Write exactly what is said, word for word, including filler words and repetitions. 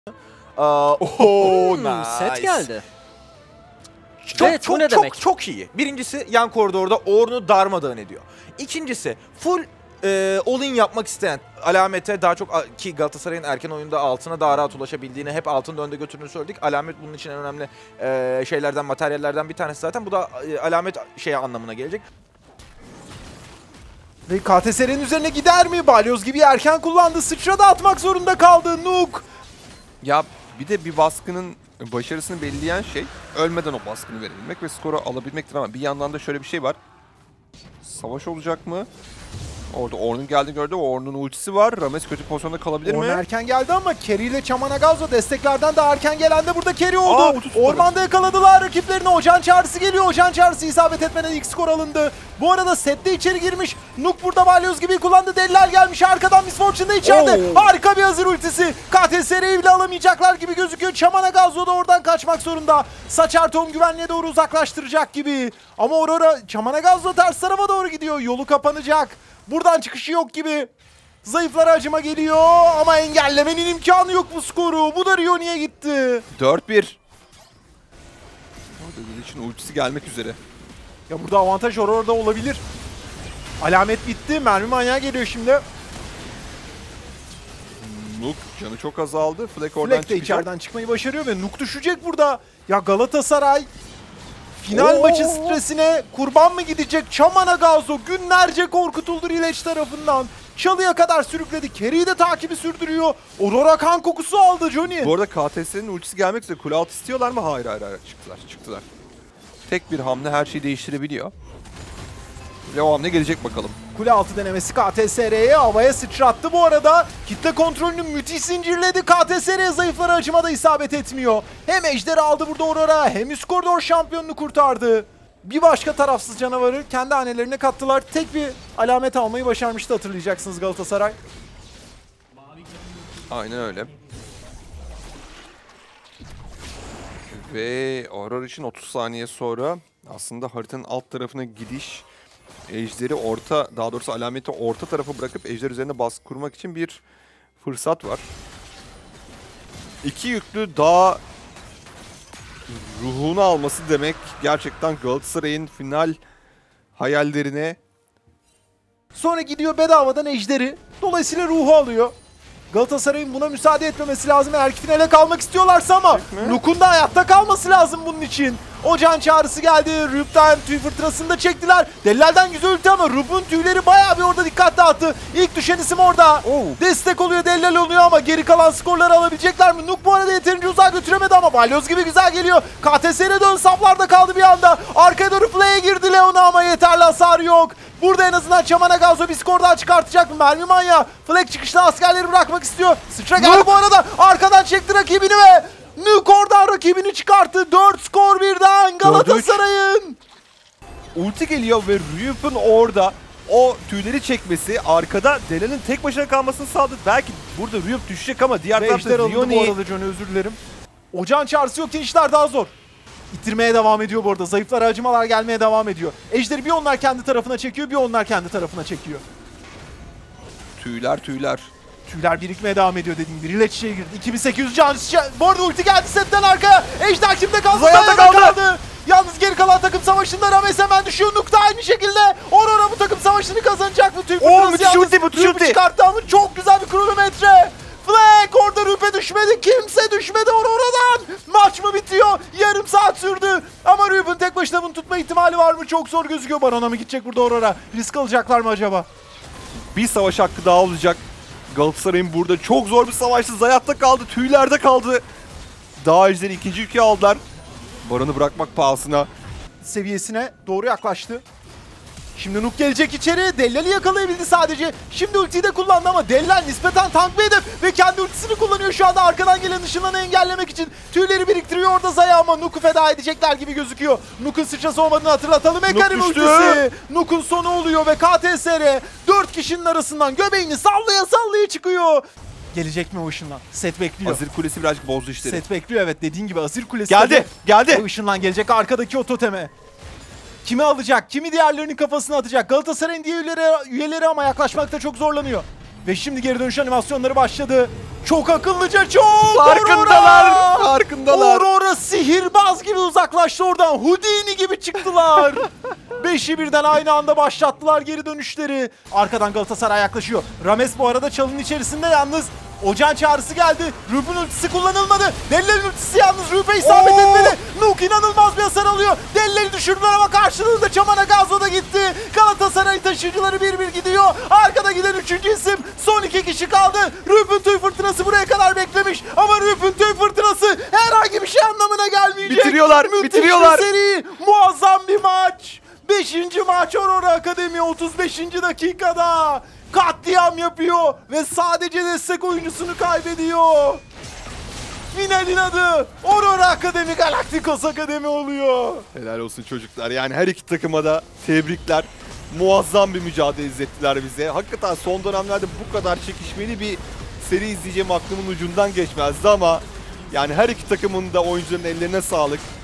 Aa, oh, Hmm, nice. Set geldi. Çok, Evet, bu çok, ne çok, demek? çok iyi. Birincisi yan koridorda Ornn'u darmadağın ediyor. İkincisi full e, all-in yapmak isteyen Alamet'e daha çok, ki Galatasaray'ın erken oyunda altına daha rahat ulaşabildiğini, hep altın da önde götürdüğünü söyledik. Alamet bunun için en önemli e, şeylerden, materyallerden bir tanesi zaten. Bu da e, Alamet şeye anlamına gelecek. Ve K T S R'nin üzerine gider mi? Balyoz gibi erken kullandı. Sıçrada atmak zorunda kaldı. Nuk. Ya bir de bir baskının başarısını belirleyen şey ölmeden o baskını verebilmek ve skoru alabilmektir ama bir yandan da şöyle bir şey var. Savaş olacak mı? Orada Ornn'un geldiğini gördü. Ornn'un ultisi var. Rames kötü pozisyonda kalabilir Ornn mi? erken geldi ama Kerry ile Chamanagazo desteklerden daha erken gelen de burada Kerry oldu. Aa, ulti tutmadı. Ormanda yakaladılar rakiplerini. Ocan çağrısı geliyor. Ocan çağrısı isabet etmeden ilk skor alındı. Bu arada sette içeri girmiş. Nuk burada balyoz gibi kullandı. Dellal gelmiş. Arkadan Miss Fortune da içeride. Oo. Harika bir hazır ultisi. K T S R'yi bile alamayacaklar gibi gözüküyor. Chamanagazo da oradan kaçmak zorunda. Saçar Tom güvenliğe doğru uzaklaştıracak gibi. Ama Aurora Chamanagazo ters tarafa doğru gidiyor. Yolu kapanacak. Buradan çıkışı yok gibi. Zayıflara acıma geliyor ama engellemenin imkanı yok bu skoru. Bu da Rioni'ye gitti. dört bir. Orada Gil için ultisi gelmek üzere. Ya burada avantaj Aurora'da olabilir. Alamet bitti. Mermi manyağı geliyor şimdi. Nuk canı çok azaldı. Fleck oradan Fleck de çıkacak. içeriden çıkmayı başarıyor ve Nuk düşecek burada. Ya Galatasaray final Oo. maçı stresine kurban mı gidecek? Chamanagazo günlerce korkutuldu Rileç tarafından. Çalıya kadar sürükledi. Kerry'i de takibi sürdürüyor. Aurora kan kokusu aldı Johnny. Bu arada K T S'nin ultisi gelmek üzere. Kule altı istiyorlar mı? Hayır hayır hayır. Çıktılar çıktılar. Tek bir hamle her şeyi değiştirebiliyor. Ve o hamle gelecek bakalım. Kule altı denemesi K T S R'ye havaya sıçrattı bu arada. Kitle kontrolünü müthiş zincirledi. K T S R zayıflara acımada isabet etmiyor. Hem ejderi aldı burada Aurora hem üst koridor şampiyonunu kurtardı. Bir başka tarafsız canavarı kendi hanelerine kattılar. Tek bir alamet almayı başarmıştı hatırlayacaksınız Galatasaray. Aynen öyle. Ve Aurora için otuz saniye sonra aslında haritanın alt tarafına gidiş, ejderi orta, daha doğrusu alameti orta tarafa bırakıp ejder üzerine baskı kurmak için bir fırsat var. İki yüklü dağ ruhunu alması demek gerçekten Galatasaray'ın final hayallerine. Sonra gidiyor bedavadan ejderi. Dolayısıyla ruhu alıyor. Galatasaray'ın buna müsaade etmemesi lazım eğer ki finale kalmak istiyorlarsa ama Nuk'un da hayatta kalması lazım bunun için. Ocan çağrısı geldi. Rub'dan tüy fırtınasını da çektiler. Dellal'den güzel ulti ama Rub'un tüyleri bayağı bir orada dikkat dağıttı. İlk düşen isim orada. Oh. Destek oluyor, Dellal oluyor ama geri kalan skorları alabilecekler mi? Nuk bu arada yeterince uzağa götüremedi ama balyoz gibi güzel geliyor. K T S R dön saflarda kaldı bir anda. Arkaya doğru play'e girdi Leona ama yeterli hasar yok. Burada en azından Chamanagazo bir skor daha çıkartacak mı? Mermi manyağı. Fleck çıkışta askerleri bırakmak istiyor. Sıçra geldi bu arada. Arkadan çekti rakibini ve Nuk oradan rakibini çıkarttı. dört skor birden Galatasaray'ın. Ulti geliyor ve Ryup'un orada o tüyleri çekmesi, arkada Dellal'in tek başına kalmasını sağladı. Belki burada Ryup düşecek ama diğer Ve tarafta ejder alındı bu Rioni. arada Johnny, özür dilerim. Ocağın çağrısı yokken işler daha zor. İttirmeye devam ediyor bu arada. Zayıflara acımalar gelmeye devam ediyor. Ejderi bir onlar kendi tarafına çekiyor, bir onlar kendi tarafına çekiyor. Tüyler tüyler. Tüyler birikmeye devam ediyor dediğim gibi. Rileç içeri girdi. iki bin sekiz yüz can. Bu arada ulti geldi setten arkaya. Ejder kimde kaldı? Zayat'ta Zayat'ta kaldı. kaldı. Yalnız geri kalan takım savaşında Rames hemen düşüyor. Nuk da aynı şekilde. Aurora bu takım savaşını kazanacak mı? Tüy fırtınası müthiş yalnız ulti, müthiş Rup'u ulti. çıkarttı ama çok güzel bir kronometre. Fleck orada Rup'e düşmedi. Kimse düşmedi Aurora'dan. Maç mı bitiyor? Yarım saat sürdü. Ama Rup'un tek başına bunu tutma ihtimali var mı? Çok zor gözüküyor. Baron'a mı gidecek burada Aurora? Risk alacaklar mı acaba? Bir savaş hakkı daha olacak. Galatasaray'ın burada çok zor bir savaştı. Zayat'ta kaldı, tüylerde kaldı. Dağ ejderi ikinci ülkeye aldılar. Baron'u bırakmak pahasına. Seviyesine doğru yaklaştı. Şimdi Nuk gelecek içeri. Dellal'i yakalayabildi sadece. Şimdi ultiyi de kullandı ama Dellal nispeten tank bir hedef ve kendi ultisini kullanıyor şu anda arkadan gelen ışınlanı engellemek için. Tüyleri biriktiriyor orada Zaya ama Nuk'u feda edecekler gibi gözüküyor. Nuk'un sıçrası olmadığını hatırlatalım. Ekarim düştü. ultisi. Nuk'un sonu oluyor ve K T S R dört kişinin arasından göbeğini sallaya sallaya çıkıyor. Gelecek mi o ışınlan? Set bekliyor. Azir Kulesi birazcık bozdu işleri. Set bekliyor, evet, dediğin gibi Azir Kulesi. Geldi, geldi. O ışınlan gelecek arkadaki o toteme. Kimi alacak? Kimi diğerlerinin kafasına atacak? Galatasaray'ın diğer üyeleri, üyeleri ama yaklaşmakta çok zorlanıyor. Ve şimdi geri dönüş animasyonları başladı. Çok akıllıca, çok! Farkındalar, Aurora! farkındalar. Aurora sihirbaz gibi uzaklaştı oradan. Houdini gibi çıktılar. Beşi birden aynı anda başlattılar geri dönüşleri. Arkadan Galatasaray yaklaşıyor. Rames bu arada çalının içerisinde yalnız. Ocağın çağrısı geldi. Rupe'un ultisi kullanılmadı. Delilerin ultisi yalnız Rupe isabet Oo! etmedi. Nuke inanılmaz bir hasar alıyor. Delileri düşürdüler ama karşılığında Çamana Gazo da gitti. Galatasaray taşıyıcıları bir bir gidiyor. Arkada giden üçüncü isim. Son iki kişi kaldı. Rupe'un tüy fırtınası buraya kadar beklemiş. Ama Rupe'un tüy fırtınası herhangi bir şey anlamına gelmeyecek. Bitiriyorlar, Müthiş bitiriyorlar. bir seri. Muazzam bir maç. Beşinci maç Aurora Akademi otuz beşinci dakikada. Katliam yapıyor ve sadece destek oyuncusunu kaybediyor. Finalin adı Aurora Akademi Galacticos Akademi oluyor. Helal olsun çocuklar. Yani her iki takıma da tebrikler. Muazzam bir mücadele izlettiler bize. Hakikaten son dönemlerde bu kadar çekişmeli bir seri izleyeceğim aklımın ucundan geçmezdi ama yani her iki takımın da oyuncuların ellerine sağlık.